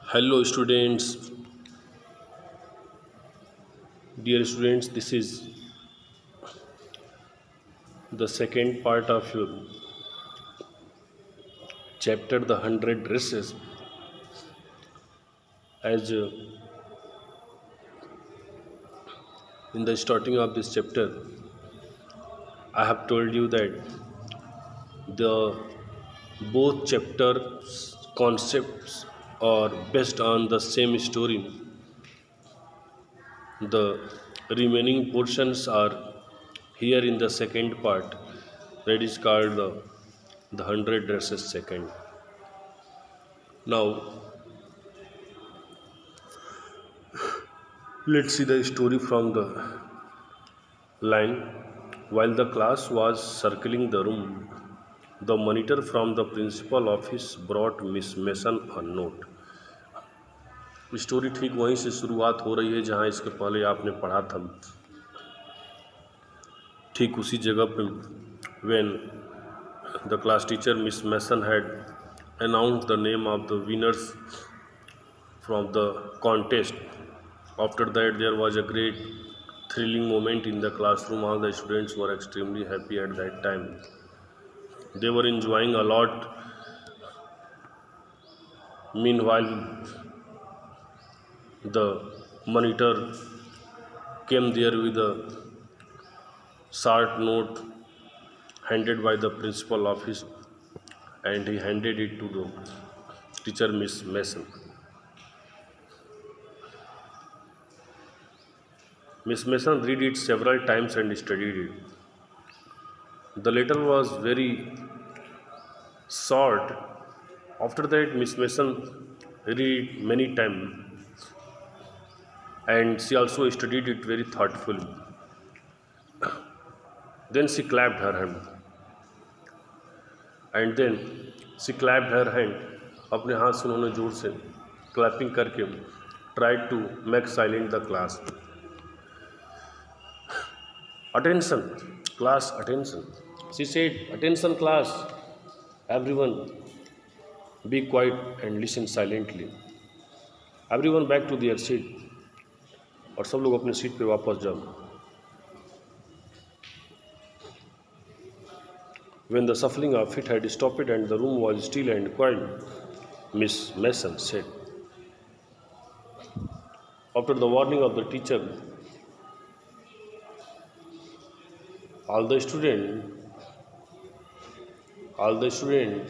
Hello, students. Dear students, this is the second part of your chapter, The Hundred Races. As in the starting of this chapter, I have told you that the both chapters concepts are based on the same story. The remaining portions are here in the second part, that is called the Hundred Races second. Now, let's see the story from the line. While the class was circling the room, the monitor from the principal office brought Miss Mason a note. Story ठीक वहीं से शुरुआत हो रही है जहां इसके पहले आपने पढ़ा था, ठीक उसी जगह पे. when the class teacher Miss Mason had announced the name of the winners from the contest. After that, there was a great thrilling moment in the classroom. All the students were extremely happy at that time. They were enjoying a lot. Meanwhile, the monitor came there with a short note handed by the principal office, and he handed it to the teacher Miss Mason. Miss Mason read it several times and studied it. The letter was very short. After that, Miss Mason read it many times, and she also studied it very thoughtfully. Then she clapped her hand, and then she clapped her hand. अपने हाथ से उन्होंने जोर से clapping करके tried to make silent the class. Attention, class, attention. She said, attention, class. Everyone, be quiet and listen silently. Everyone back to their seat. और सब लोग अपने सीट पे वापस जाओ. When the shuffling of feet had stopped and the room was still and quiet, Miss Mason said, after the warning of the teacher, all the students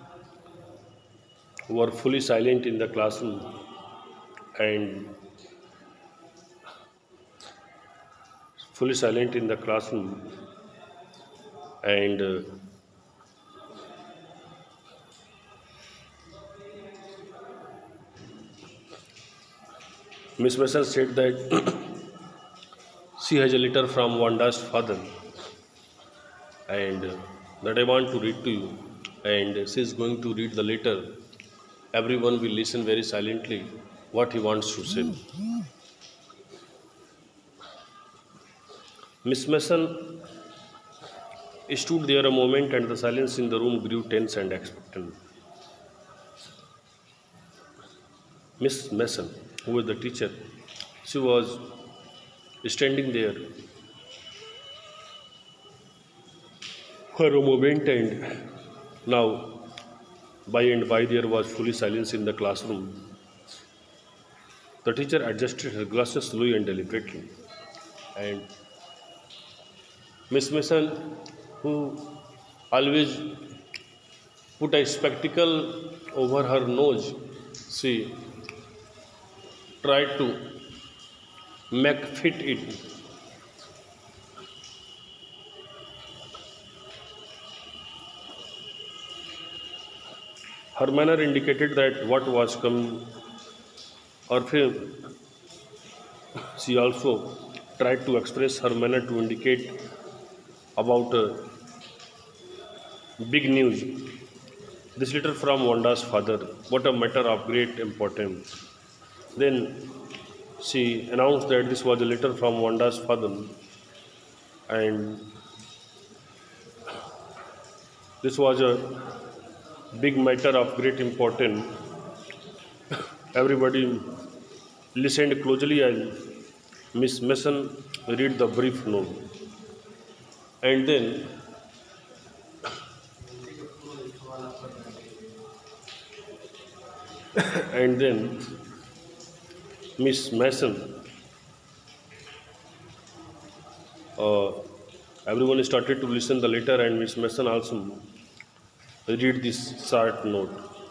were fully silent in the classroom, and and Miss Mason said that she has a letter from Wanda's father, and that I want to read to you, and she is going to read the letter. Everyone will listen very silently what he wants to say. Miss Mason stood there a moment, and the silence in the room grew tense and expectant. Miss Mason, who was the teacher, she was standing there for a moment, and now by and by there was fully silence in the classroom. The teacher adjusted her glasses slowly and deliberately, and Miss Mason, who always put a spectacle over her nose, she tried to make fit it. Her manner indicated that what was coming, or she also tried to express her manner to indicate about big news. This letter from Wanda's father, what a matter of great importance. Then she announced that this was a letter from Wanda's father, and this was a big matter of great importance. Everybody listened closely and Miss Mason read the brief note. And then and then Miss Mason, uh, everyone started to listen the letter, and Miss Mason also read this short note.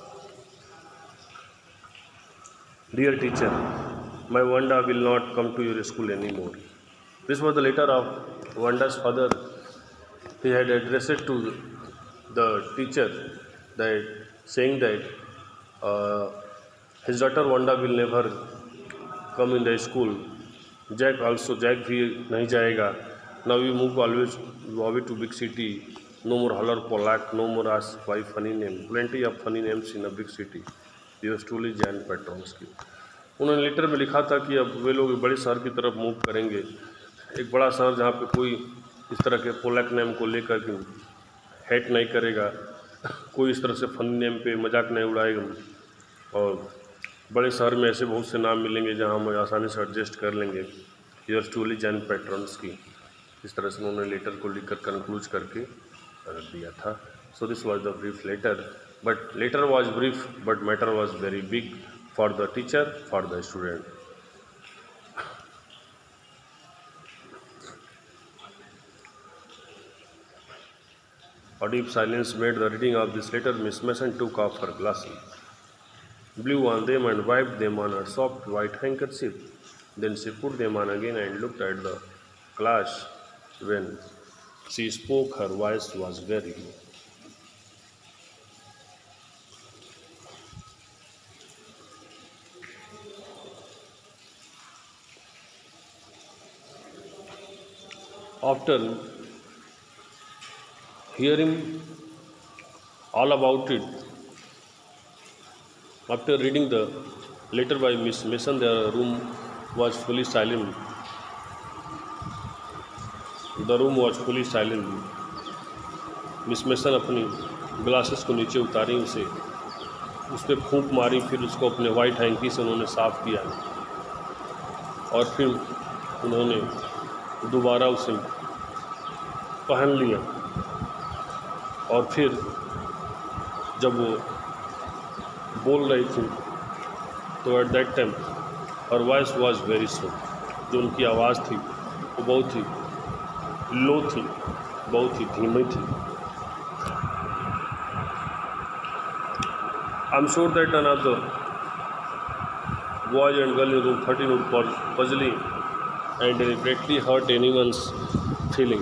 Dear teacher, my Wanda will not come to your school anymore. This was the letter of Wanda's father. He had addressed it to the teacher, that saying that uh, his daughter Wanda will never come in the school. Jack भी नहीं जाएगा. Now we move always away to big city. No more holler Polak, no more ask why funny name. Plenty of funny names in a big city. Yours truly Jan Petronsky. उन्होंने letter में लिखा था कि अब वे लोग बड़े शहर की तरफ मूव करेंगे, एक बड़ा शहर जहाँ पे कोई इस तरह के पोलैक नेम को लेकर के हेट नहीं करेगा, कोई इस तरह से फनी नेम पे मजाक नहीं उड़ाएगा, और बड़े शहर में ऐसे बहुत से नाम मिलेंगे जहाँ हम आसानी से एडजस्ट कर लेंगे. Yours truly Jan Petronsky. इस तरह से उन्होंने लेटर को लिखकर कंक्लूज करके रख दिया था. So this was the brief letter, but letter was brief but matter was very big for the teacher, for the student. A deep silence made the reading of this letter. Miss Mason took off her glasses, blew on them and wiped them on her soft white handkerchief. Then she put them on again and looked at the class. When she spoke, her voice was very low. After hearing all about it, after reading the letter by Miss Mason, the room was fully silent. The room was fully silent. Miss Mason अपनी glasses को नीचे उतारी, उस पर फूंक मारी, फिर उसको अपने वाइट हैंकी से उन्होंने साफ़ किया, और फिर उन्होंने दोबारा उसे पहन लिया. और फिर जब वो बोल रही थी तो at that time her voice was very slow. जो उनकी आवाज़ थी वो बहुत ही लो थी, बहुत ही धीमी थी. I am sure that none of the boys and girls in room 13 would puzzling and greatly hurt anyone's feeling.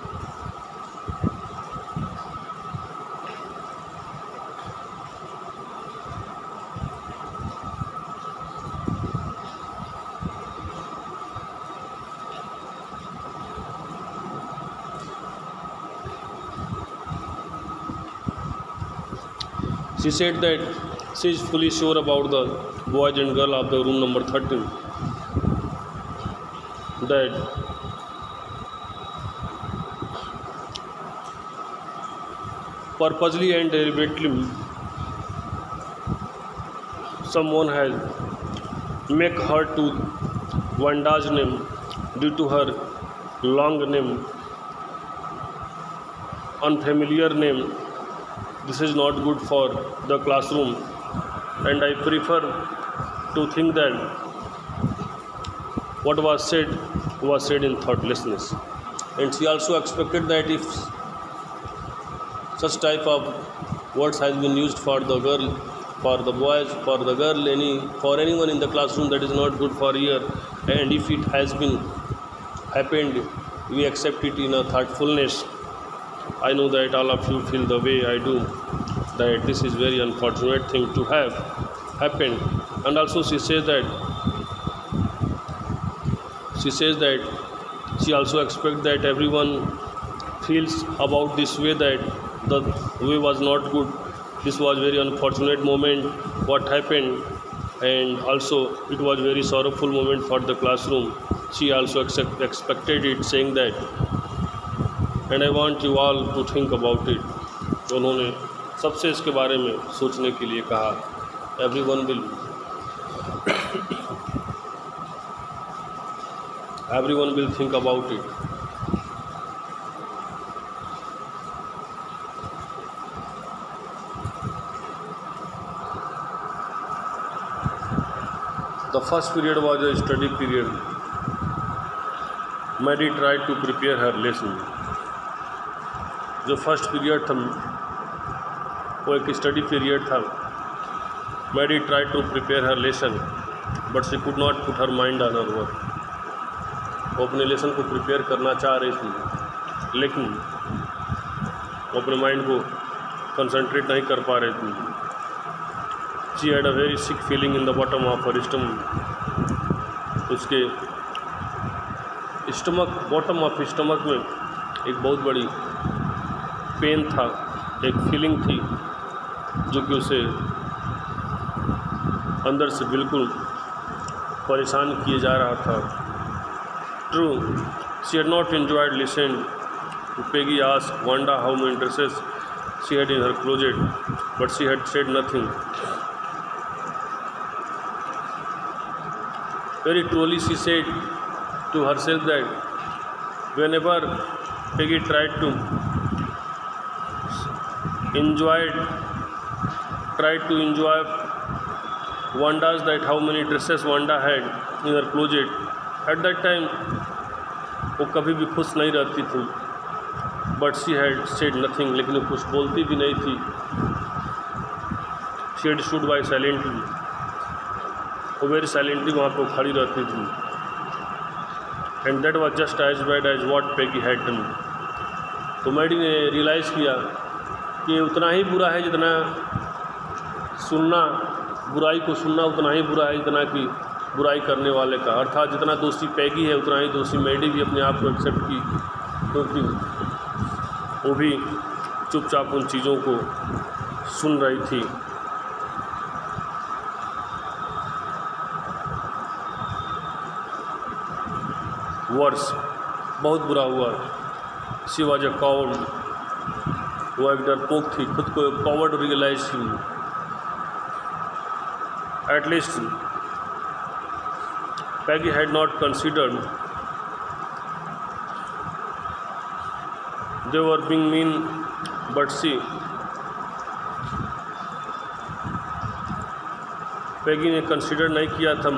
She said that she is fully sure about the boys and girls of the room number 13, that purposely and deliberately someone has make her to Wanda's name due to her long name, unfamiliar name. This is not good for the classroom, and I prefer to think that what was said in thoughtlessness. And she also expected that if such type of words has been used for the girl, for the boys, for the girl, for anyone in the classroom, that is not good for here. And if it has been happened, we accept it in a thoughtfulness. I know that all of you feel the way I do, that this is very unfortunate thing to have happened. And also she says that she also expects that everyone feels about this way, that the way was not good. This was very unfortunate moment what happened, and also it was very sorrowful moment for the classroom. She also expected it, saying that, and I want you all to think about it. उन्होंने सबसे इसके बारे में सोचने के लिए कहा. Everyone will Everyone will think about it. The first period was a study period. Mary tried to prepare her lesson. जो फर्स्ट पीरियड था वो एक स्टडी पीरियड था. Mary tried to prepare her lesson, but she could not put her mind on her work. वो अपने lesson को prepare करना चाह रही थी, लेकिन वो अपने माइंड को कंसंट्रेट नहीं कर पा रही थी. She had a very sick feeling in the bottom of her stomach. उसके स्टमक, बॉटम ऑफ स्टमक में एक बहुत बड़ी पेन था, एक फीलिंग थी जो कि उसे अंदर से बिल्कुल परेशान किए जा रहा था. True, she had not enjoyed listening to Peggy ask Wanda how many dresses she had in her closet, but she had said nothing. Very truly she said to herself that whenever Peggy tried to enjoy Wanda's that how many dresses Wanda had in her closet, at that time वो कभी भी खुश नहीं रहती थी. But she had said nothing, लेकिन वो कुछ बोलती भी नहीं थी. She had stood by silently, वो वेरी साइलेंटली वहाँ पर खड़ी रहती थी. And that was just as bad as what Peggy had done. तो मैडी ने रियलाइज़ किया कि उतना ही बुरा है जितना सुनना, बुराई को सुनना उतना ही बुरा है जितना कि बुराई करने वाले का. अर्थात जितना दोषी पैगी है उतना ही दोषी मैडी भी अपने आप को एक्सेप्ट की, क्योंकि वो भी चुपचाप उन चीज़ों को सुन रही थी. वर्स बहुत बुरा हुआ. शी वॉज ए कॉवर्ड, वो एक डरपोक थी, खुद को कॉवर्ड रियलाइज की. At least Peggy had not considered they were being mean, but Peggy ने कंसिडर नहीं किया था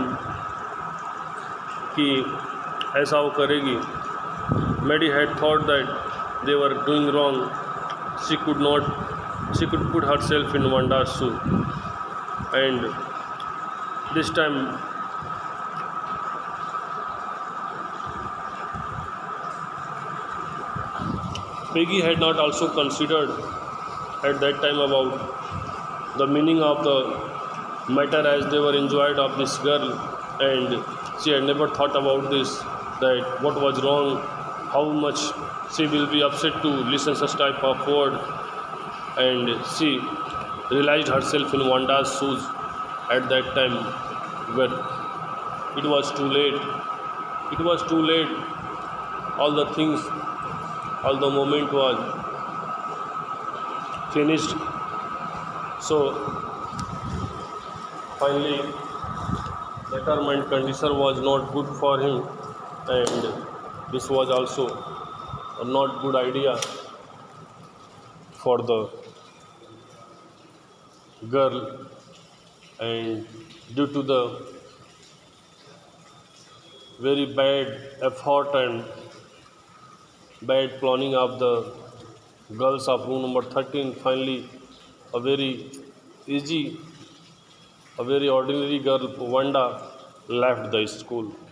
कि ऐसा वो करेगी. Maddie had thought that they were doing wrong. She could put herself in Wanda's shoe, and this time Peggy had not also considered at that time about the meaning of the matter as they were enjoyed of this girl, and she had never thought about this, that what was wrong, how much she will be upset to listen such type of word. And she realized herself in Wanda's shoes at that time, but it was too late. It was too late. All the things, all the moment was finished. So finally the term and condition was not good for him, and this was also a not good idea for the girl. And due to the very bad effort and bad planning of the girls of room number 13, finally a very ordinary girl, Wanda, left the school.